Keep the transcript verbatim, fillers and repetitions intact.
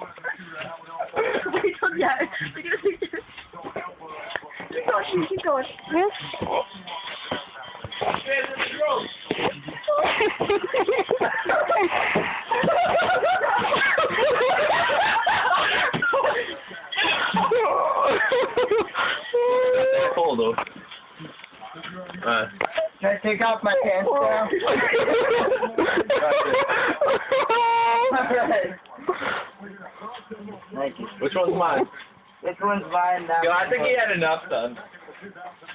Wait till yeah. You're gonna think this. Keep going, keep going. Hold on. Uh, Can I take off my pants now? Alright. Thank you. which one's mine? This one's mine now. Yo, I think he had enough, son.